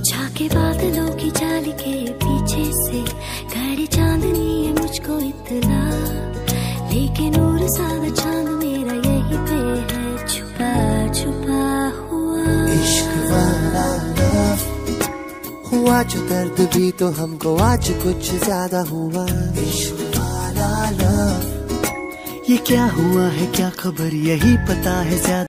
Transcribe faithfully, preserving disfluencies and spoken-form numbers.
झाके बादलों की जाली के पीछे से खड़ी चांदनी है मुझको इतना, लेकिन नूर सारा चांद मेरा यही पे है छुपा छुपा हुआ। इश्क वाला लव हुआ जो दर्द भी तो हमको आज कुछ ज्यादा हुआ। इश्क वाला लव ये क्या हुआ है क्या खबर यही पता है ज्यादा।